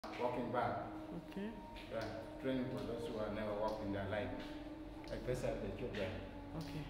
walking back. Okay. Yeah, training for those who have never walked in their life, especially the children. Okay.